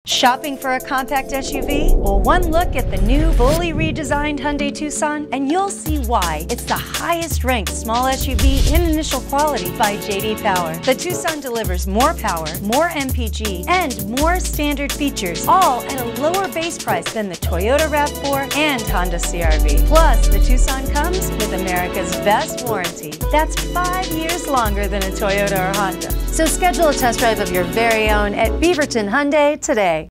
Shopping for a compact SUV? Well, one look at the new, fully redesigned Hyundai Tucson, and you'll see why it's the highest-ranked small SUV in initial quality by J.D. Power. The Tucson delivers more power, more MPG, and more standard features, all at a lower base price than the Toyota RAV4 and Honda CR-V. Plus, the Tucson comes with America's best warranty. That's 5 years longer than a Toyota or Honda. So schedule a test drive of your very own at Beaverton Hyundai today.